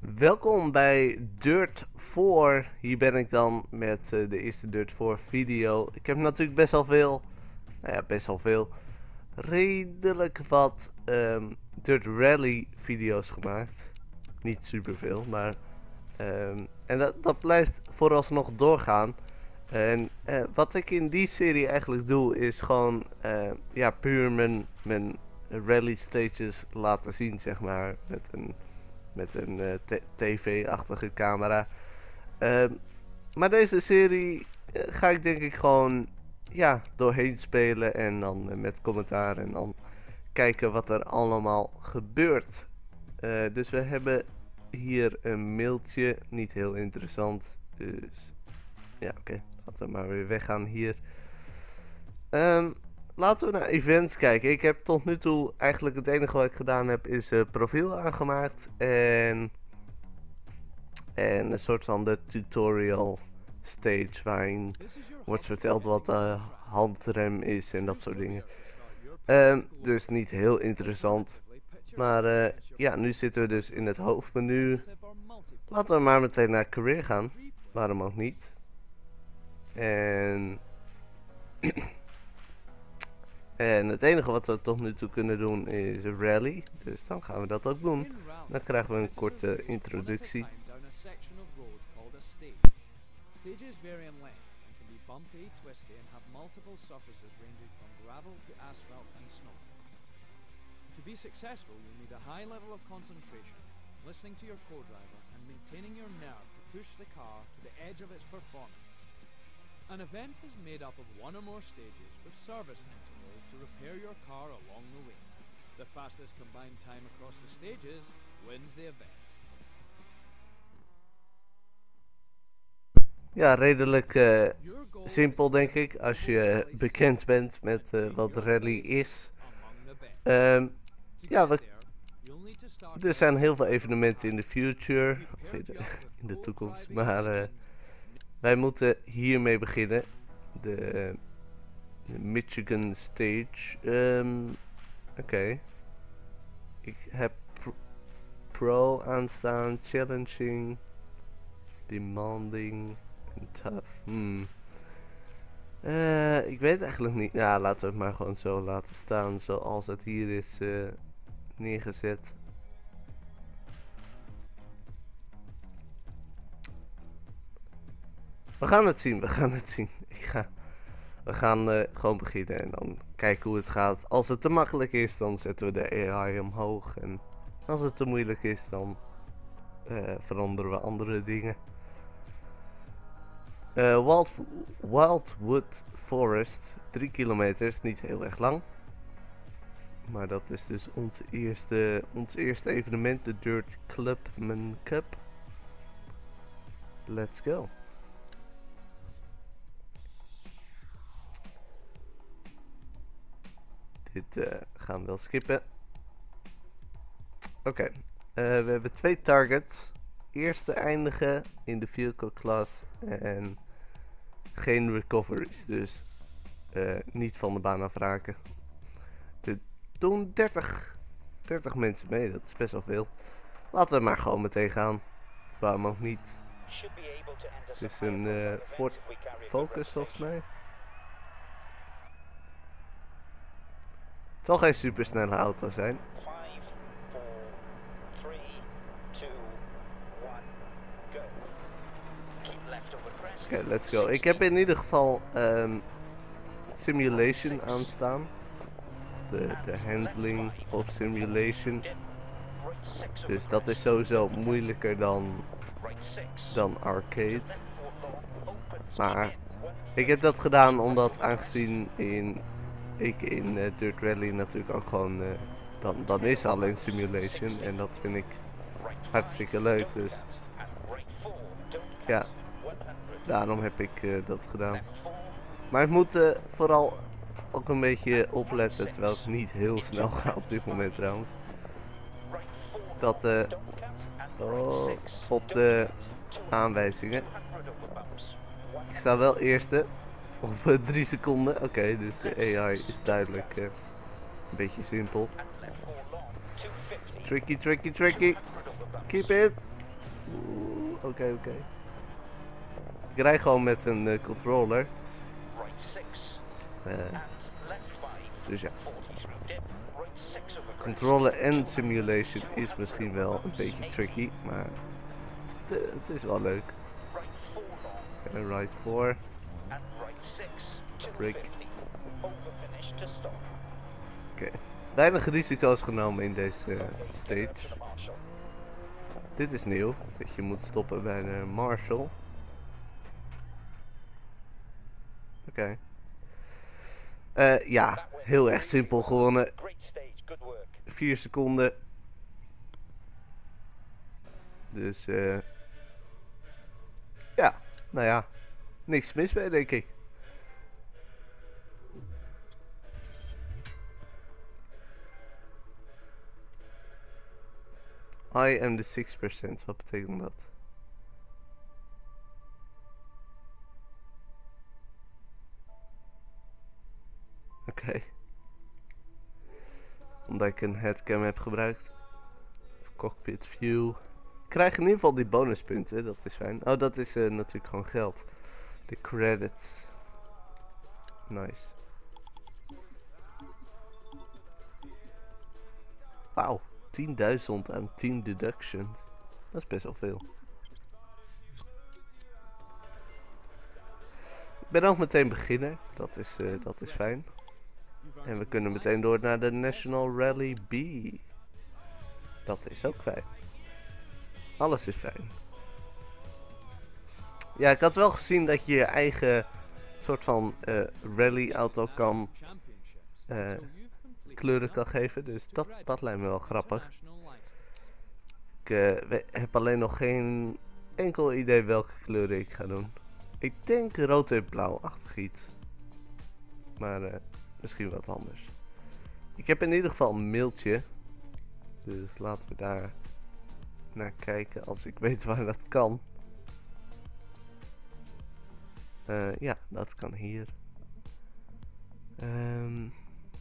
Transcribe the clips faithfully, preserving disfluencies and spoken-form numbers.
Welkom bij Dirt vier. Hier ben ik dan met uh, de eerste Dirt vier video. Ik heb natuurlijk best wel veel, nou ja, best wel veel, redelijk wat um, Dirt Rally video's gemaakt. Niet superveel, maar um, en dat, dat blijft vooralsnog doorgaan. En uh, wat ik in die serie eigenlijk doe is gewoon uh, ja, puur mijn, mijn rally stages laten zien, zeg maar, met een met een uh, tv-achtige camera. Uh, maar deze serie uh, ga ik denk ik gewoon ja, doorheen spelen en dan uh, met commentaar en dan kijken wat er allemaal gebeurt. Uh, dus we hebben hier een mailtje, niet heel interessant. Dus ja, oké, okay. Laten we maar weer weggaan hier. Um, Laten we naar events kijken. Ik heb tot nu toe eigenlijk het enige wat ik gedaan heb is uh, profiel aangemaakt en, en een soort van de tutorial stage waarin wordt verteld wat de handrem is en dat soort dingen. Um, dus niet heel interessant. Maar uh, ja, nu zitten we dus in het hoofdmenu. Laten we maar meteen naar career gaan. Waarom ook niet. En... En het enige wat we tot nu toe kunnen doen is rally, dus dan gaan we dat ook doen. Dan krijgen we een korte introductie. To be successful, you need a high level of concentration, listening to your co-driver and maintaining your nerve to push the car to the edge of its performance. An event is made up of one or more stages with service intervals to repair your car along the way. The fastest combined time across the stages wins the event. Ja, redelijk uh, simpel denk ik, als je bekend bent met uh, wat rally is. Um, ja, we, er zijn heel veel evenementen in de future, of in de, in de toekomst, maar uh, wij moeten hiermee beginnen. De, de Michigan Stage. Um, Oké. Okay. Ik heb pro, pro aanstaan, challenging, demanding en tough. Hmm. Uh, ik weet eigenlijk niet. Ja, laten we het maar gewoon zo laten staan zoals het hier is uh, neergezet. We gaan het zien, we gaan het zien. Ik ga, we gaan uh, gewoon beginnen en dan kijken hoe het gaat. Als het te makkelijk is, dan zetten we de A I omhoog. En als het te moeilijk is, dan uh, veranderen we andere dingen. Uh, Wild, Wildwood Forest, drie kilometer, is niet heel erg lang. Maar dat is dus ons eerste, ons eerste evenement, de Dirt Clubman Cup. Let's go. Dit uh, gaan we wel skippen. Oké, okay. uh, we hebben twee targets. Eerste eindigen in de vehicle class en geen recoveries, dus uh, niet van de baan afraken. Er doen dertig, dertig mensen mee, dat is best wel veel. Laten we maar gewoon meteen gaan. Waarom ook niet? Het is een uh, Ford Focus volgens mij. Het zal geen supersnelle auto zijn. Oké, okay, let's go. Ik heb in ieder geval um, simulation aanstaan. Of de, de handling op simulation. Dus dat is sowieso moeilijker dan, dan arcade. Maar ik heb dat gedaan omdat aangezien in, ik in uh, Dirt Rally natuurlijk ook gewoon... Uh, dan, dan is alleen simulation en dat vind ik hartstikke leuk. Dus ja. Daarom heb ik uh, dat gedaan. Maar ik moet uh, vooral ook een beetje opletten, terwijl ik niet heel snel ga op dit moment trouwens. Dat uh, oh, op de aanwijzingen. Ik sta wel eerste op uh, drie seconden. Oké, okay, dus de A I is duidelijk uh, een beetje simpel. Tricky, tricky, tricky. Keep it. oké, oké. Okay. Ik rij gewoon met een uh, controller. Uh, dus ja. Controller en simulation is misschien wel een beetje tricky, maar het, het is wel leuk. Okay, right four. Break. Oké. Okay. Weinig risico's genomen in deze uh, stage. Dit is nieuw, dat je moet stoppen bij de Marshall. Oké. Okay. Uh, ja, heel erg simpel gewonnen. vier seconden. Dus uh, ja, nou ja, niks mis mee denk ik. I am the six percent, wat betekent dat? Oké. Okay. Omdat ik een headcam heb gebruikt. Cockpit view. Ik krijg in ieder geval die bonuspunten, dat is fijn. Oh, dat is uh, natuurlijk gewoon geld. De credits. Nice. Wauw, tienduizend aan tien deductions. Dat is best wel veel. Ik ben ook meteen beginner, dat is, uh, dat is fijn. En we kunnen meteen door naar de National Rally B. Dat is ook fijn. Alles is fijn. Ja, ik had wel gezien dat je je eigen soort van uh, rally auto kan uh, kleuren kan geven. Dus dat, dat lijkt me wel grappig. Ik uh, heb alleen nog geen enkel idee welke kleuren ik ga doen. Ik denk rood en blauw-achtig iets. Maar uh, misschien wat anders. Ik heb in ieder geval een mailtje. Dus laten we daar naar kijken als ik weet waar dat kan. Uh, ja, dat kan hier. Um,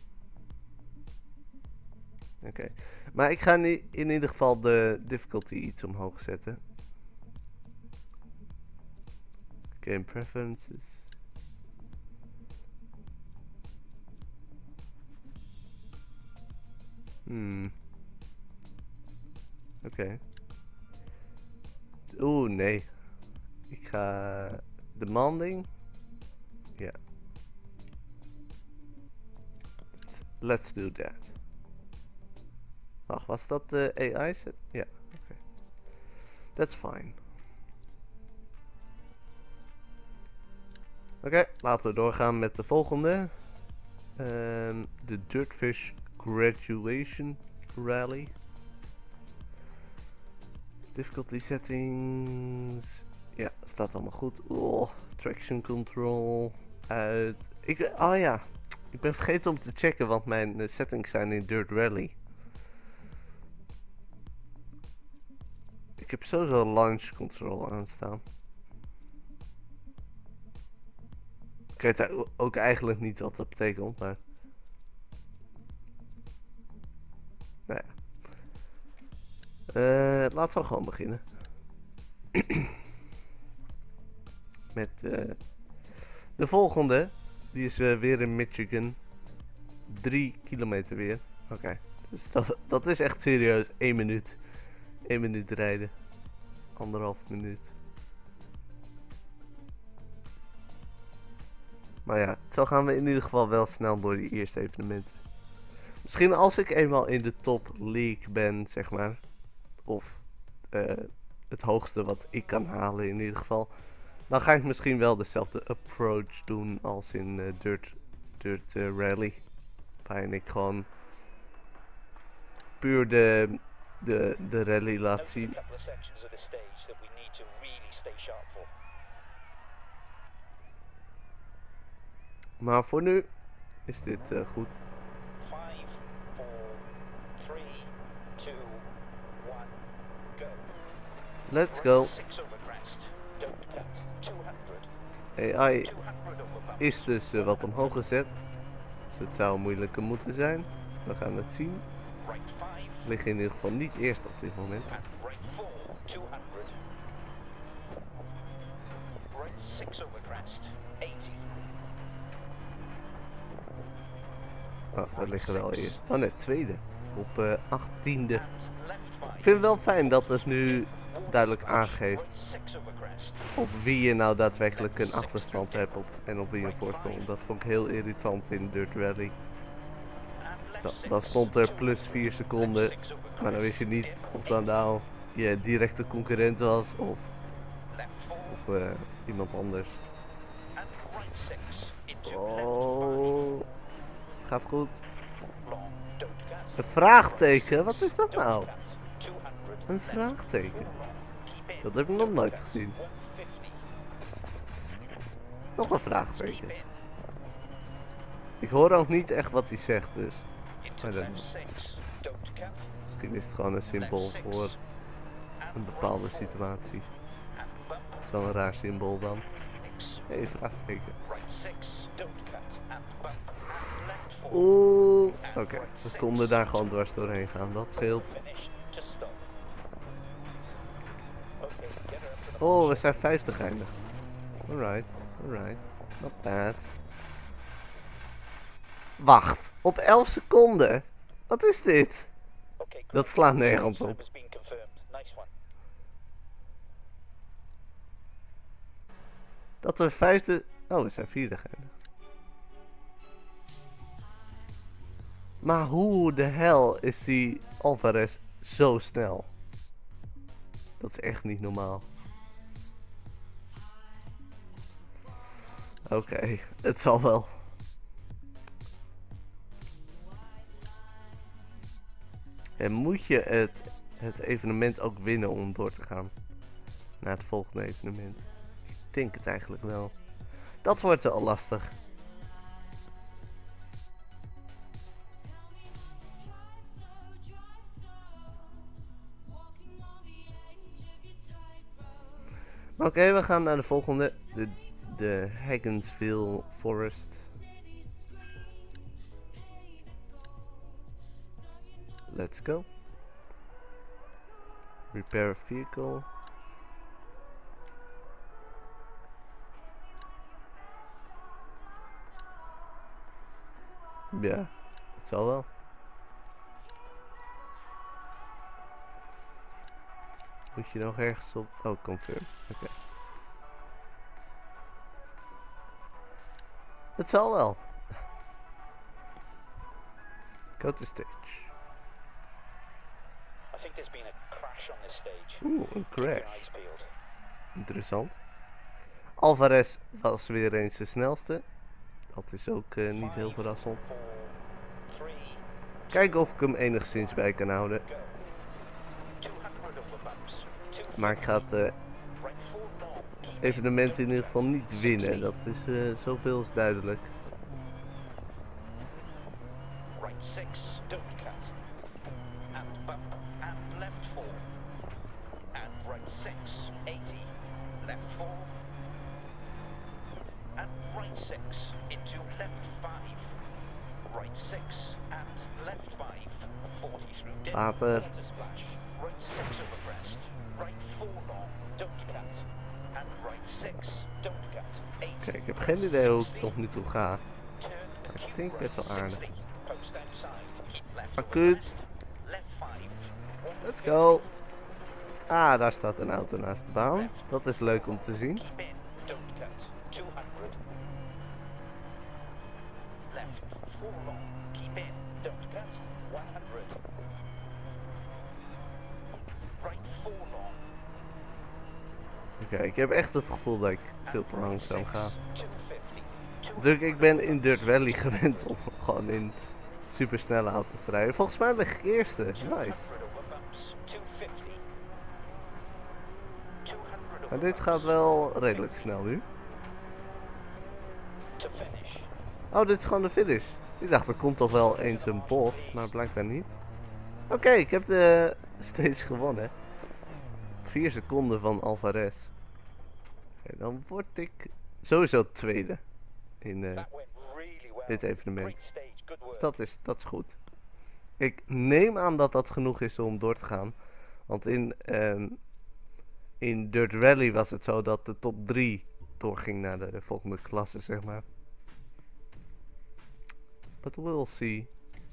Oké. Okay. Maar ik ga nu in ieder geval de difficulty iets omhoog zetten. Game preferences. Hmm. Oké. Okay. Oeh, nee. Ik ga... Demanding? Ja. Yeah. Let's, let's do that. Wacht, was dat de A I set? Ja, yeah. Oké. Okay. That's fine. Oké, okay, laten we doorgaan met de volgende. Um, de Dirtfish Graduation Rally. Difficulty settings. Ja, staat allemaal goed. Oh, traction control uit. Ik, oh ja, ik ben vergeten om te checken, want mijn uh, settings zijn in Dirt Rally. Ik heb sowieso launch control aanstaan. Ik weet ook eigenlijk niet wat dat betekent, maar... Nou ja. Uh, laten we gewoon beginnen. Met uh, de volgende. Die is uh, weer in Michigan. Drie kilometer weer. Oké. Okay. Dus dat, dat is echt serieus. één minuut. één minuut rijden. Anderhalf minuut. Maar ja, zo gaan we in ieder geval wel snel door die eerste evenementen. Misschien als ik eenmaal in de top league ben, zeg maar. Of uh, het hoogste wat ik kan halen in ieder geval. Dan ga ik misschien wel dezelfde approach doen als in uh, Dirt, Dirt uh, Rally. Waarin ik gewoon puur de, de, de rally laat zien. Maar voor nu is dit uh, goed. Let's go. A I is dus uh, wat omhoog gezet. Dus het zou moeilijker moeten zijn. We gaan het zien. We liggen in ieder geval niet eerst op dit moment. six over crest, eighty. Oh, daar liggen wel eerst. Oh nee, tweede. Op uh, achttiende. And left five. Ik vind het wel fijn dat het nu duidelijk aangeeft six over crest. op wie je nou daadwerkelijk een achterstand hebt op, en op wie een voorsprong. Dat vond ik heel irritant in Dirt Rally. Da dan stond er plus vier seconden, maar dan wist je niet of dat nou je directe concurrent was of, of uh, iemand anders. Oh, het gaat goed. Een vraagteken? Wat is dat nou? Een vraagteken? Dat heb ik nog nooit gezien. Nog een vraagteken. Ik hoor ook niet echt wat hij zegt, dus. Misschien is het gewoon een symbool voor een bepaalde situatie. Zo'n raar symbool dan. Hé, hey, vraagteken. Oeh. Oké, okay. We konden daar gewoon dwars doorheen gaan, dat scheelt. Oh, we zijn vijfde geëindigd. Alright, alright. Not bad. Wacht, op elf seconden? Wat is dit? Dat slaat nergens op. Dat we vijfde... Oh, we zijn vierde geëindigd. Maar hoe de hel is die Alvarez zo snel? Dat is echt niet normaal. Oké, okay, het zal wel. En moet je het, het evenement ook winnen om door te gaan naar het volgende evenement? Ik denk het eigenlijk wel. Dat wordt wel lastig. Oké, okay, we gaan naar de volgende. De, de Hagensville Forest. Let's go. Repair a vehicle. Ja, het zal wel. Moet je nog ergens op? Oh, confirm. Oké. Okay. Het zal wel. Go to stage. Oeh, een crash. Interessant. Alvarez was weer eens de snelste. Dat is ook uh, niet heel verrassend. Kijken of ik hem enigszins bij kan houden. Maar ik ga het uh, evenement in ieder geval niet winnen. Dat is uh, zoveel is duidelijk. Water. Kijk, ik heb geen idee hoe ik tot nu toe ga. Maar ik denk best wel aardig. Acuut. Let's go. Ah, daar staat een auto naast de baan. Dat is leuk om te zien. Oké, okay, ik heb echt het gevoel dat ik veel te langzaam ga. Natuurlijk, ik ben in Dirt Rally gewend om gewoon in supersnelle auto's te rijden. Volgens mij lig ik eerste. Nice. Maar dit gaat wel redelijk snel nu. Oh, dit is gewoon de finish. Ik dacht, er komt toch wel eens een bocht, maar blijkbaar niet. Oké, okay, ik heb de stage gewonnen. Vier seconden van Alvarez. Okay, dan word ik sowieso tweede in uh, dit evenement. Dus dat is, dat is goed. Ik neem aan dat dat genoeg is om door te gaan. Want in, um, in Dirt Rally was het zo dat de top drie doorging naar de volgende klasse, zeg maar. But we'll see.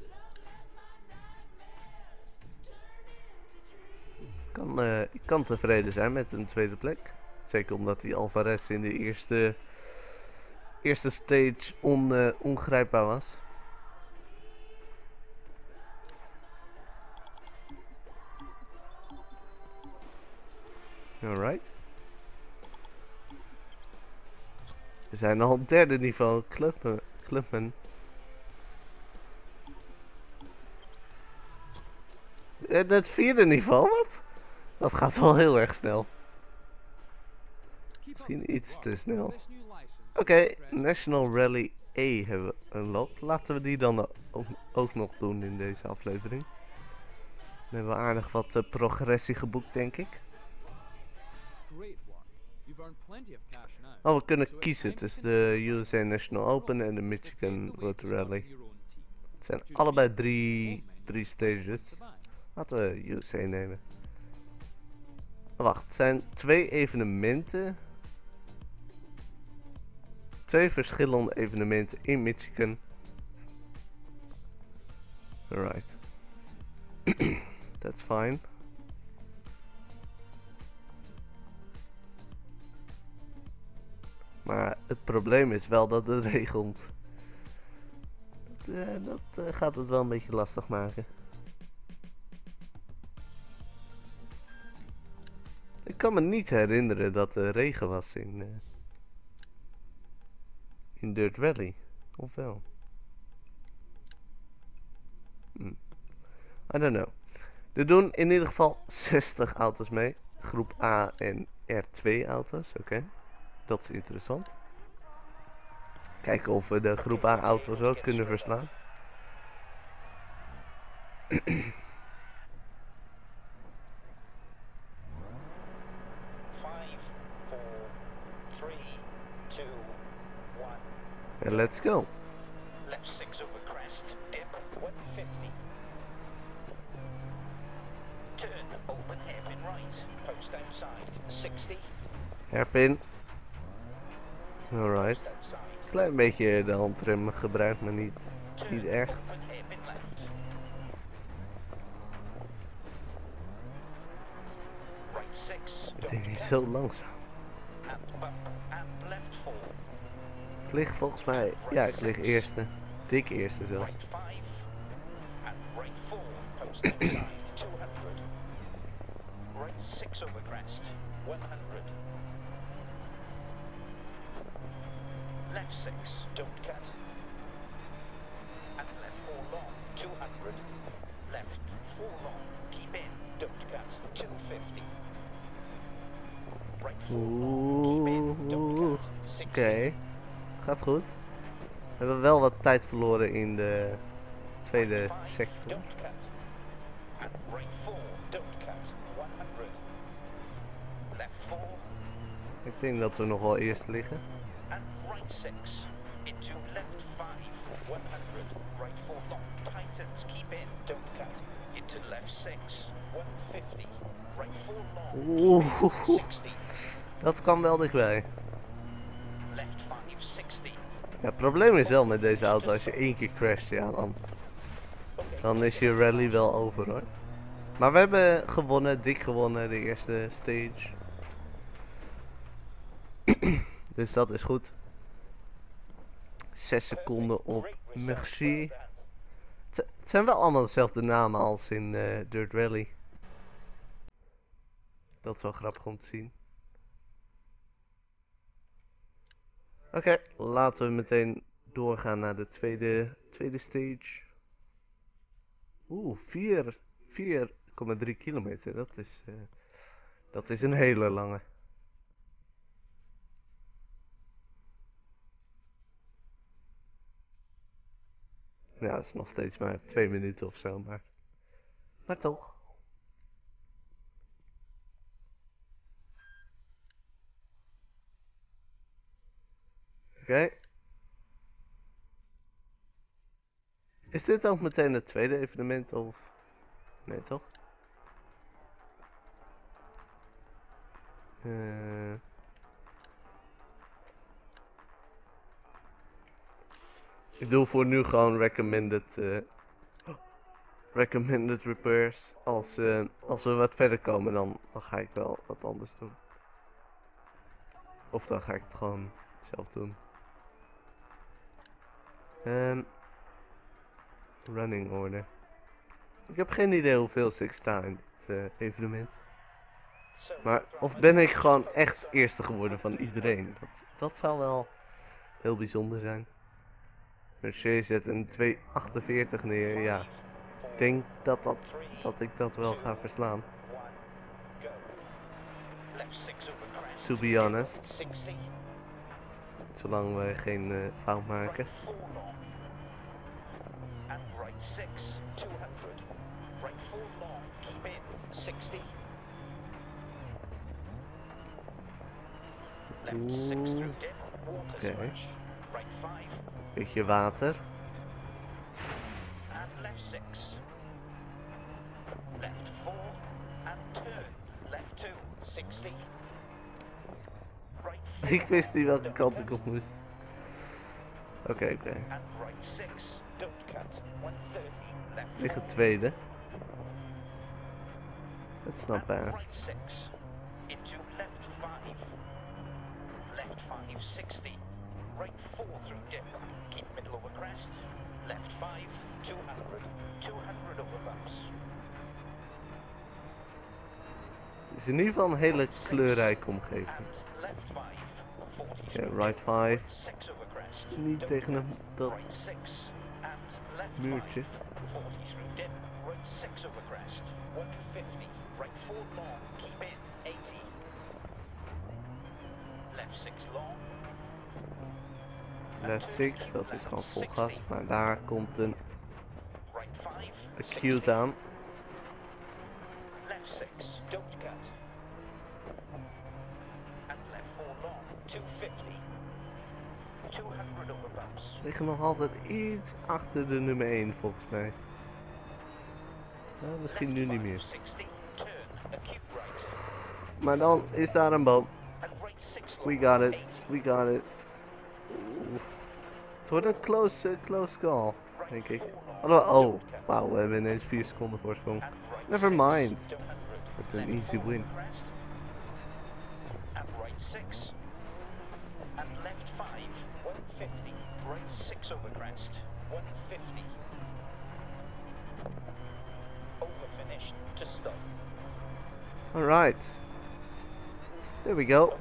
Kan, uh, ik kan tevreden zijn met een tweede plek. Zeker omdat die Alvarez in de eerste, eerste stage on, uh, ongrijpbaar was. Alright. We zijn al op derde niveau. Clubman. Clubman. En het vierde niveau, wat? Dat gaat wel heel erg snel. Misschien iets te snel. Oké, okay, National Rally A hebben we unlocked. Laten we die dan ook, ook nog doen in deze aflevering. Dan hebben we aardig wat uh, progressie geboekt, denk ik. Oh, we kunnen kiezen tussen de U S A National Open en de Michigan Road Rally. Het zijn allebei drie, drie stages. Laten we U S A nemen. Wacht, het zijn twee evenementen. Twee verschillende evenementen in Michigan. Alright. That's fine. Maar het probleem is wel dat het regent. Dat, uh, dat uh, gaat het wel een beetje lastig maken. Ik kan me niet herinneren dat er regen was in, uh, in Dirt Rally. Of wel? Hm. I don't know. Er doen in ieder geval zestig auto's mee. Groep A en R twee auto's. Oké. Okay. Dat is interessant. Kijken of we de groep A auto's ook kunnen verslaan. And let's go. Left six over crest, dip one fifty. Turn open hairpin right, post outside sixty. Hairpin. Alright. Klein beetje de handrem gebruikt, maar niet, niet echt. Het is niet zo langzaam. Ik lig volgens mij, ja, ik lig eerste. Dik eerste zelfs. Left six, don't cut. And left four long, two hundred. Left four long, keep in, don't cut, two fifty. Right four long, keep in, don't cut, sixty. Oké, okay. Gaat goed. We hebben wel wat tijd verloren in de tweede sector. Don't cut. And right four, don't cut, honderd. Left four. Ik denk dat we nog wel eerst liggen. And right six into left five, one hundred, right four long, tightens, keep in, don't cut, into left six, one fifty, right four long, Oeh, sixty, dat kwam wel dichtbij. left five, sixty. Ja, het probleem is wel met deze auto, als je één keer crasht, ja, dan, dan is je rally wel over, hoor. Maar we hebben gewonnen, dik gewonnen, de eerste stage. Dus dat is goed. zes seconden op Merci. Het zijn wel allemaal dezelfde namen als in uh, Dirt Rally. Dat is wel grappig om te zien. Oké, okay, laten we meteen doorgaan naar de tweede, tweede stage. Oeh, vier komma drie kilometer. Dat is, uh, dat is een hele lange. Ja, dat is nog steeds maar twee minuten of zo, maar, maar toch. Oké. Okay. Is dit ook meteen het tweede evenement of... Nee, toch? Uh... Ik doe voor nu gewoon recommended, uh, recommended repairs. Als, uh, als we wat verder komen, dan, dan ga ik wel wat anders doen. Of dan ga ik het gewoon zelf doen. Um, running order. Ik heb geen idee hoeveel ik sta in dit uh, evenement. Maar of ben ik gewoon echt eerste geworden van iedereen? Dat, dat zou wel heel bijzonder zijn. Mercedes zet een twee achtenveertig neer, ja. Ik denk dat, dat, dat ik dat wel ga verslaan. To be honest. Zolang we geen uh, fout maken. Oeh. Oké. Okay. Beetje water. Ik wist niet welke kant ik op moest. Oké, okay, oké. Okay. Ligt het tweede. That's not bad. Het is in ieder geval een hele kleurrijke omgeving. Oké, okay, right vijf. Niet tegen een dat muurtje. Left six, dat is gewoon vol gas, maar daar komt een acute aan. We liggen nog altijd iets achter de nummer één volgens mij. Nou, misschien nu niet meer. Maar dan is daar een boom. We got it, we got it. Oeh. Het wordt een close, uh, close call, denk ik. Oh, oh. Wauw, we hebben ineens vier seconden voorsprong. Never mind. Het is een easy win. Alright. There we go.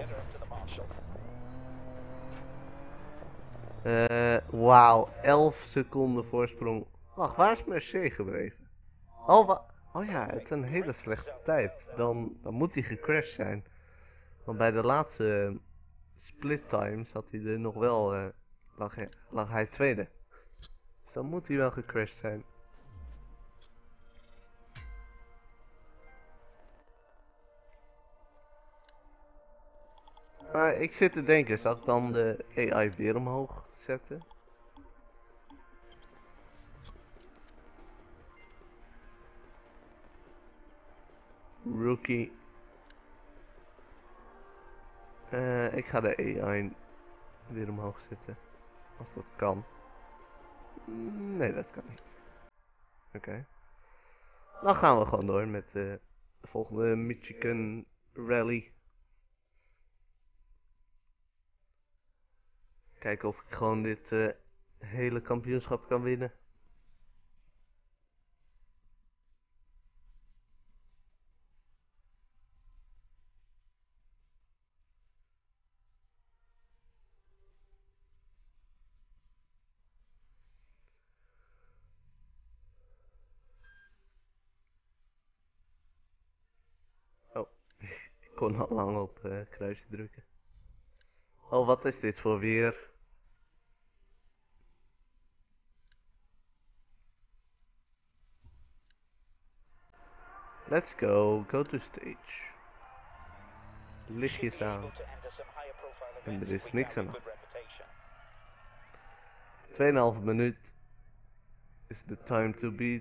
Uh, Wauw, elf seconden voorsprong. Wacht, waar is Mercedes gebleven? Oh, wa oh ja, het is een hele slechte tijd. Dan, dan moet hij gecrashed zijn. Want bij de laatste uh, split time zat hij er nog wel, uh, lag, hij, lag hij tweede. Dus dan moet hij wel gecrashed zijn. Maar ik zit te denken, zal ik dan de A I weer omhoog zetten? Rookie. Uh, ik ga de A I weer omhoog zetten. Als dat kan. Nee, dat kan niet. Oké. Okay. Dan gaan we gewoon door met uh, de volgende Michigan Rally. Kijken of ik gewoon dit uh, hele kampioenschap kan winnen. Oh, ik kon al lang op uh, kruisje drukken. Oh, wat is dit voor weer? Let's go, go to stage. Lichtjes aan. En er is niks aan. tweeënhalve minuut is the time to beat.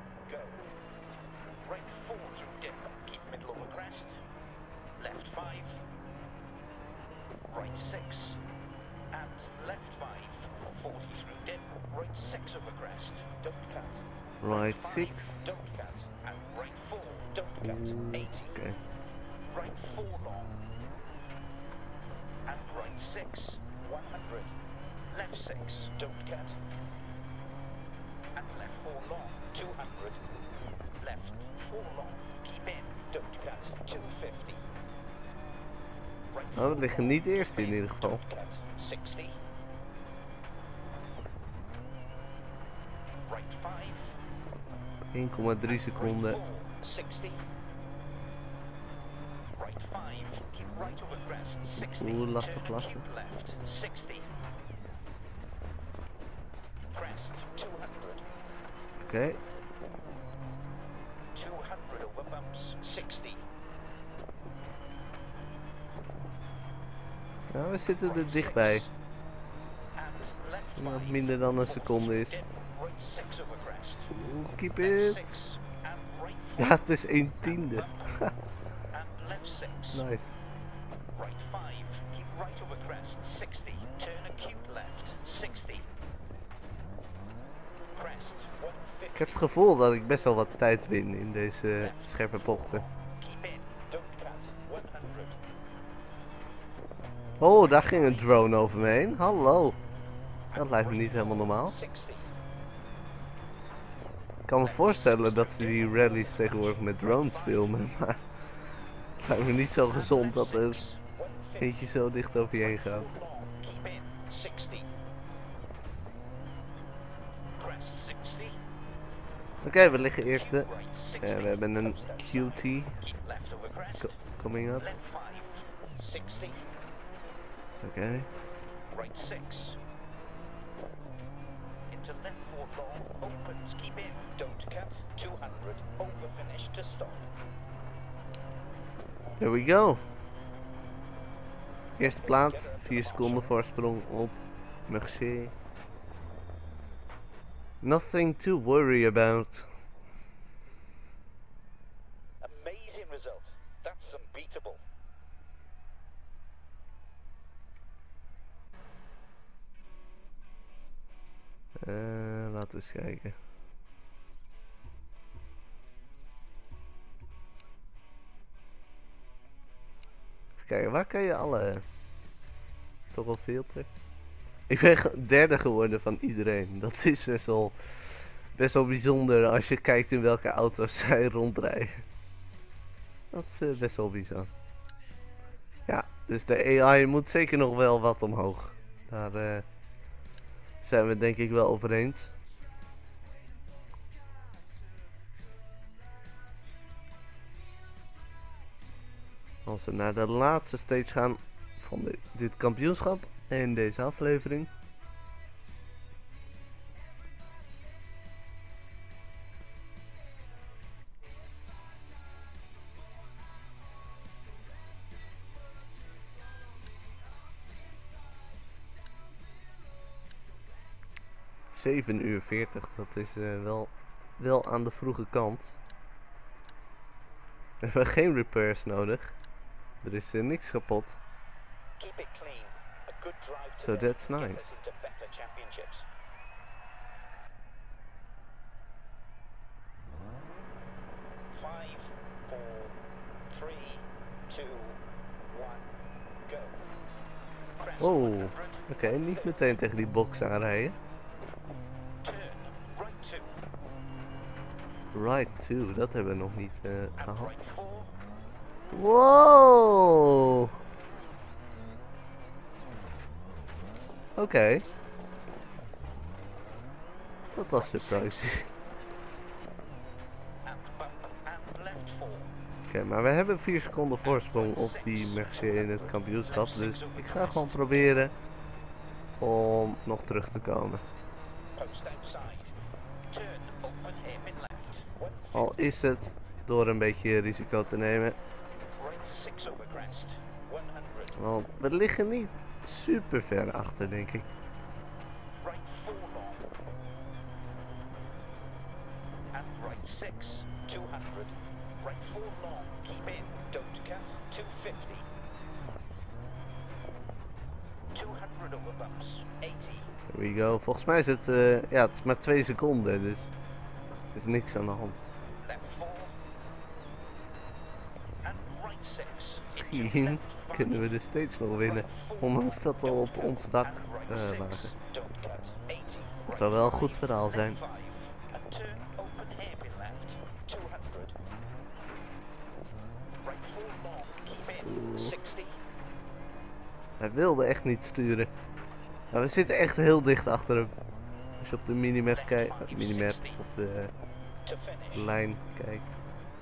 Left five. cut. Right six. Don't cut. And right four, don't cut. eighty. Okay. Right four long. And right six, one hundred. Left six, don't cut. And left four long, two hundred. Left four long, keep in, don't cut, two fifty. Right Oh, four we liggen niet eerst in ieder geval. don't cut, sixty. Right five. één komma drie seconden. Right four, sixty. Right five, keep right over crest, sixty. Oeh, lastig, Turn lastig. acute left, sixty. Crest, two hundred. Oké. Okay. two hundred over bumps, sixty. Nou, we zitten er dichtbij. And left Wat five. minder dan een seconde is. In, right six over crest. Oeh, keep Left it. six. And right four. Ja, het is één tiende. And left six. Nice. Right five. Keep right over crest. sixty. Turn acute left. sixty. Crest. one fifty. Ik heb het gevoel dat ik best wel wat tijd win in deze scherpe bochten. Keep in. Don't cut. honderd. Oh, daar ging een drone over me heen. Hallo. Dat lijkt me niet helemaal normaal. zestig. Ik kan me voorstellen dat ze die rallies tegenwoordig met drones filmen, maar het lijkt me niet zo gezond dat er eentje zo dicht over je heen gaat. Keep in. sixty. Crest sixty. Oké, okay, we liggen eerste. Right Uh, sixty. we hebben een Q T Keep left over crest. co coming up. Left five. sixty. Oké. Okay. Right six. Into left four long. Opens. Keep in. Don't cut. two hundred. Over finish to stop. There we go. Eerste plaats. vier seconden voorsprong op Mercier. Nothing to worry about. Amazing result. That's unbeatable. Uh, laten we eens kijken. Even kijken, waar kan je alle... Toch wel filteren? Ik ben ge- derde geworden van iedereen. Dat is best wel, best wel bijzonder als je kijkt in welke auto's zij rondrijden. Dat is uh, best wel bizar. Ja, dus de A I moet zeker nog wel wat omhoog. Daar uh, zijn we het denk ik wel over eens. Als we naar de laatste stage gaan van de, dit kampioenschap en deze aflevering. zeven uur veertig, dat is uh, wel, wel aan de vroege kant. We hebben geen repairs nodig. Er is uh, niks kapot. Keep it clean. A good drive So today. that's Get us nice. into better championships. Five, four, three, two, one, go. Crest Oh, honderd. oké, okay, niet meteen tegen die box aanrijden. Turn right two. Right two, dat hebben we nog niet uh, And gehad. right four. Wow! Oké. Okay. Dat was surprising. And bump and left four. Oké, okay, maar we hebben vier seconden voorsprong op die Mercier in het kampioenschap. Dus ik ga gewoon proberen om nog terug te komen. Post outside. Turn open him in left. one fifty. Al is het door een beetje risico te nemen. Right six over crest. honderd. Want we liggen niet super ver achter, denk ik. Right four long. And right six. two hundred. Right four long. Keep in. Don't cut. two fifty. two hundred over bumps. eighty. There we go. Volgens mij is het, uh, ja, het is maar twee seconden. Dus is niks aan de hand. Left four. And right six. Misschien kunnen we de stage nog winnen. Ondanks dat we op ons dak uh, lagen. Dat zou wel een goed verhaal zijn. Hij wilde echt niet sturen. Maar we zitten echt heel dicht achter hem. Als je op de minimap kijkt, minimap op de lijn kijkt.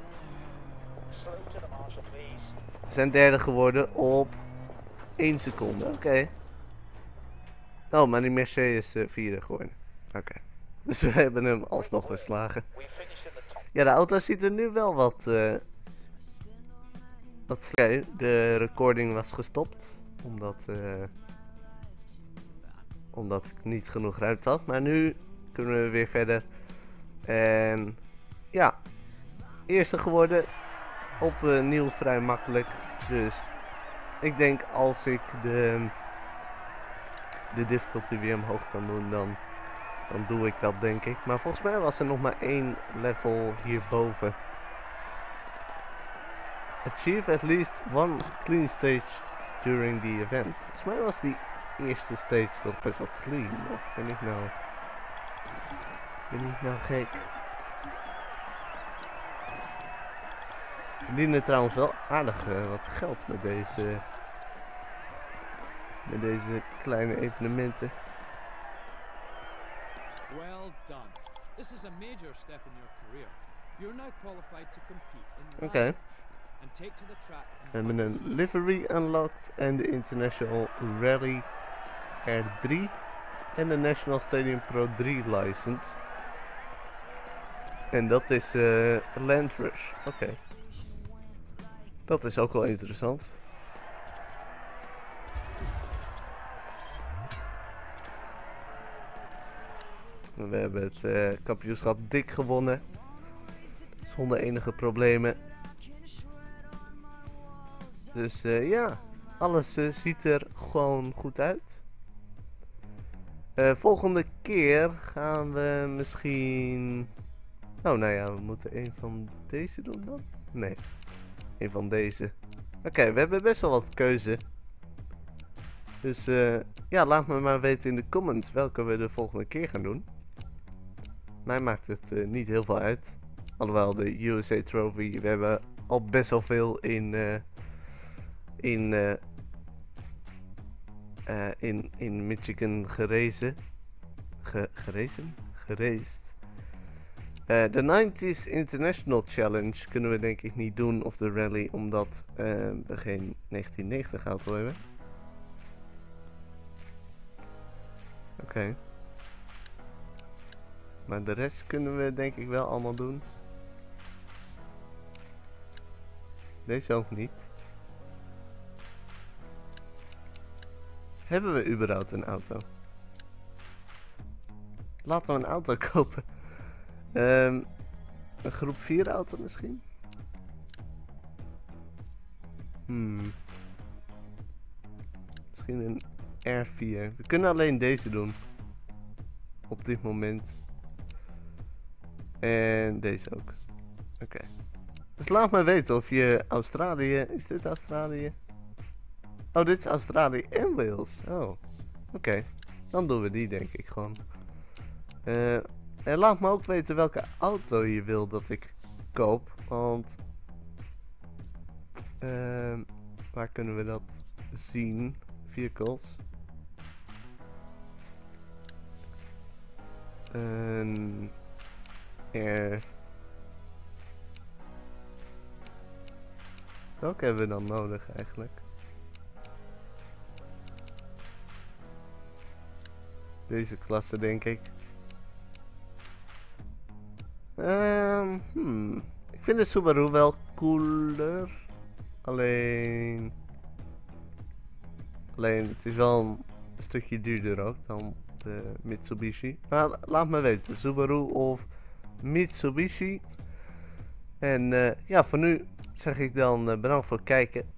We zijn derde geworden op één seconde. Oké. Okay. Oh, maar die Mercedes is uh, vierde geworden. Oké. Okay. Dus we hebben hem alsnog verslagen. Ja, de auto ziet er nu wel wat... Uh, wat okay, de recording was gestopt. Omdat... Uh, omdat ik niet genoeg ruimte had. Maar nu kunnen we weer verder. En... Ja. Eerste geworden. Opnieuw uh, vrij makkelijk. Dus... Ik denk als ik de... De difficulty weer omhoog kan doen, dan... Dan doe ik dat, denk ik. Maar volgens mij was er nog maar één level hierboven. Achieve at least one clean stage during the event. Volgens mij was die eerste stage toch best wel clean. Of ben ik nou... Ben ik nou gek? We verdienen trouwens wel aardig uh, wat geld met deze... Met deze kleine evenementen. Well done. This is a major step in your career. You're now qualified to compete in Oké. Okay. And take to the track. We hebben een livery unlocked en de International Rally R drie en de National Stadium Pro drie license. En dat is uh, Land Rush. Oké. Okay. Dat is ook wel interessant. We hebben het uh, kampioenschap dik gewonnen. Zonder enige problemen. Dus uh, ja, alles uh, ziet er gewoon goed uit. Uh, volgende keer gaan we misschien... Oh, nou ja, we moeten een van deze doen dan? Nee, een van deze. Oké, okay, we hebben best wel wat keuze. Dus uh, ja, laat me maar weten in de comments welke we de volgende keer gaan doen. Mij maakt het uh, niet heel veel uit. Alhoewel de U S A Trophy, we hebben al best wel veel in... Uh, in, uh, uh, in, in Michigan gerezen. Ge, gerezen? Gereisd. Uh, de nineties International Challenge kunnen we denk ik niet doen, of de rally, omdat uh, we geen negentien negentig auto hebben. Oké. Okay. Maar de rest kunnen we denk ik wel allemaal doen. Deze ook niet. Hebben we überhaupt een auto? Laten we een auto kopen. Um, een groep vier auto misschien? Hmm. Misschien een R vier. We kunnen alleen deze doen. Op dit moment. En deze ook. Oké. Okay. Dus laat me weten of je Australië... Is dit Australië? Oh, dit is Australië en Wales. Oh. Oké. Okay. Dan doen we die denk ik gewoon. Uh, en laat me ook weten welke auto je wil dat ik koop. Want... Uh, waar kunnen we dat zien? Vehicles. Een... R... Welke hebben we dan nodig eigenlijk? Deze klasse denk ik. Um, hmm. Ik vind de Subaru wel cooler. Alleen... Alleen het is wel een stukje duurder ook dan de Mitsubishi. Maar laat me weten, Subaru of Mitsubishi. En uh, ja, voor nu zeg ik dan uh, bedankt voor het kijken.